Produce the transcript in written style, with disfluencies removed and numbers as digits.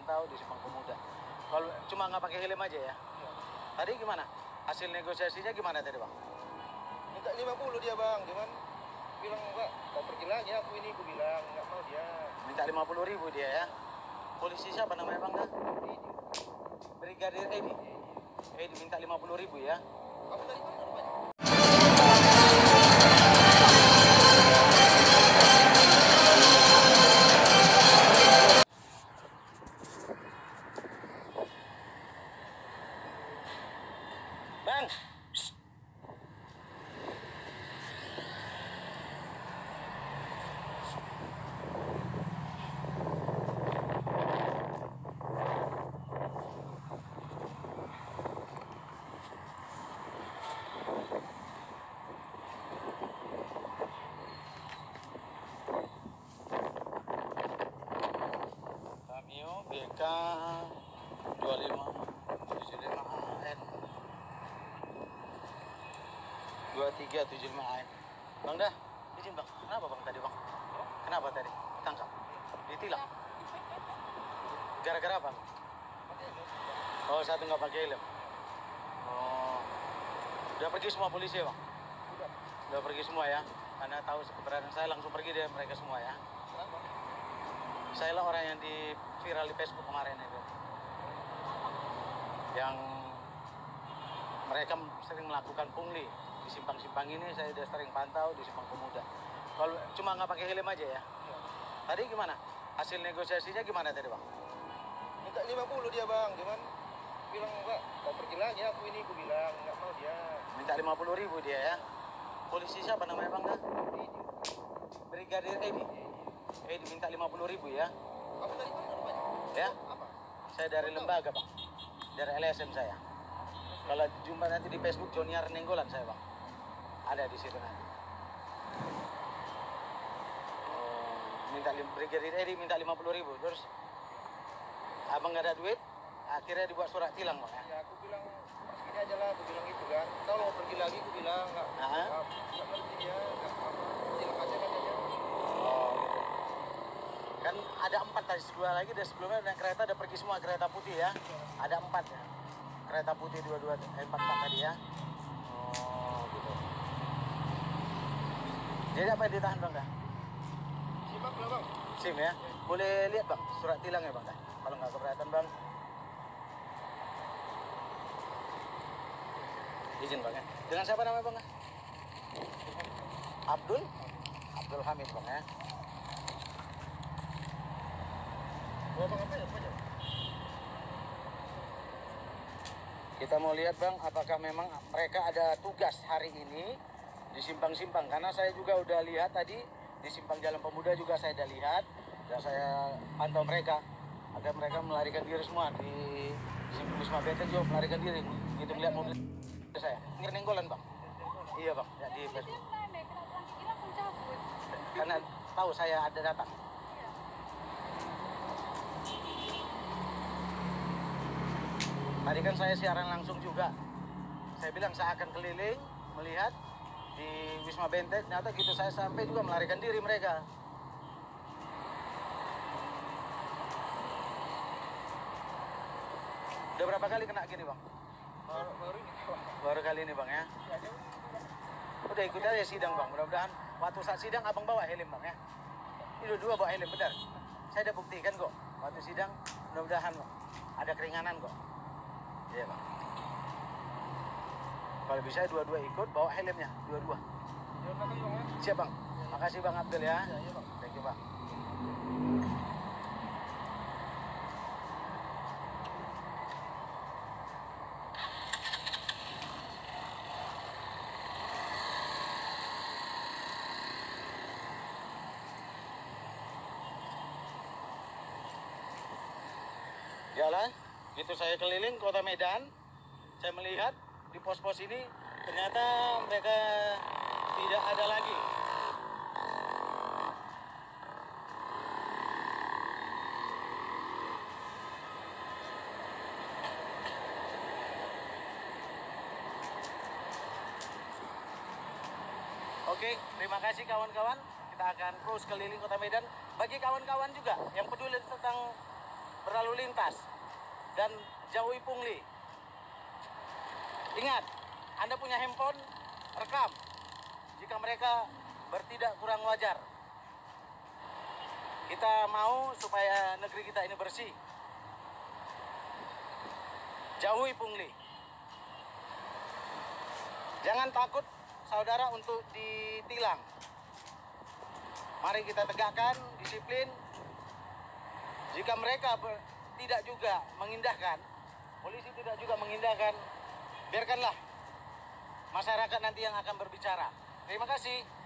pantau di Simpang Pemuda. Kalau cuma nggak pakai helm aja ya? Iya. Tadi gimana? Hasil negosiasinya gimana tadi bang? Minta 50 dia bang, cuman bilang enggak, kau pergi lagi aku ini, aku bilang nggak mau dia. Minta 50.000 dia ya? Polisi siapa namanya bang? Ini, Brigadir Edi. Edi minta 50.000 ya? kamu dari mana rupanya? Bang! Cameo BK 2575AN 2375AN. Bang dah, izin bang. Kenapa bang tadi bang? Kenapa tadi? Tangkap? Ditilang? Gara-gara apa? Oh, satu nggak pakai helm. Oh, udah pergi semua polisi bang? Udah pergi semua ya? Karena tahu keberadaan saya langsung pergi deh mereka semua ya. Kenapa? Saya lah orang yang di viral di Facebook kemarin itu, yang mereka sering melakukan pungli di simpang-simpang ini. Saya udah sering pantau di Simpang Pemuda. Kalau cuma nggak pakai helm aja ya? Iya. Tadi gimana? Hasil negosiasinya gimana tadi bang? Minta 50 dia bang, cuman bilang enggak, kau pergi lagi aku ini, aku bilang nggak mau dia. Minta 50.000 dia ya? Polisi siapa namanya bang? Ini, Brigadir Edi. Edi minta 50.000 ya? kamu dari mana rupanya? Ya? Apa? Saya dari lembaga bang, dari LSM saya. Kalau jumpa nanti di Facebook Joniar Nenggolan saya bang, ada di situ nanti. Minta Brigadir Edi minta 50.000, terus abang nggak ada duit, akhirnya dibuat surat tilang bang ya? Ya aku bilang sini aja lah, aku bilang gitu kan. Kalau mau pergi lagi aku bilang nggak ngerti dia, nggak apa, bilang aja katanya. Oh gitu. Kan ada 4 tadi, 2 lagi dan sebelumnya naik kereta ada pergi semua, kereta putih ya? Ada 4 ya? Kereta putih 4 tadi ya? Oh gitu. Jadi apa yang ditahan bang dah? Simak lah bang. SIM ya? Boleh lihat bang surat tilangnya bang dah? Kalau nggak keberatan bang, izin bang ya. Dengan siapa namanya bang? Abdul? Abdul Hamid bang ya. Bawa bang apa ya rupanya? Kita mau lihat bang, apakah memang mereka ada tugas hari ini di simpang-simpang. Karena saya juga udah lihat tadi di simpang Jalan Pemuda juga saya udah lihat, dan saya pantau mereka agar mereka melarikan diri semua. Di simpang Wisma Benteng juga melarikan diri. Gitu melihat mobil saya. Ini Nenggolan bang. Iya bang, ya, di Facebook. Karena tahu saya ada datang. Tadi kan saya siaran langsung juga. Saya bilang saya akan keliling melihat di Wisma Benteng. Ternyata gitu saya sampai juga melarikan diri mereka. Udah berapa kali kena gini bang? Baru ini bang. Baru kali ini bang ya. Udah ikut aja sidang bang. Mudah-mudahan waktu saat sidang abang bawa helm bang ya. Ini dua bawa helm benar. Saya udah buktikan kok. Waktu sidang mudah-mudahan ada keringanan kok. Iya bang. Kalau bisa dua-dua ikut bawa helmnya, dua-dua. Ya udah bang ya. Siap bang. Makasih bang Abdul ya. Iya bang. Thank you bang. Jalan, gitu saya keliling kota Medan, saya melihat di pos-pos ini ternyata mereka tidak ada lagi. Oke, terima kasih kawan-kawan. Kita akan terus keliling kota Medan. Bagi kawan-kawan juga yang peduli tentang berlalu lintas dan jauhi pungli. Ingat, Anda punya handphone, rekam jika mereka bertindak kurang wajar. Kita mau supaya negeri kita ini bersih. Jauhi pungli. Jangan takut saudara untuk ditilang. Mari kita tegakkan disiplin. Jika mereka tidak juga mengindahkan, polisi tidak juga mengindahkan, biarkanlah masyarakat nanti yang akan berbicara. Terima kasih.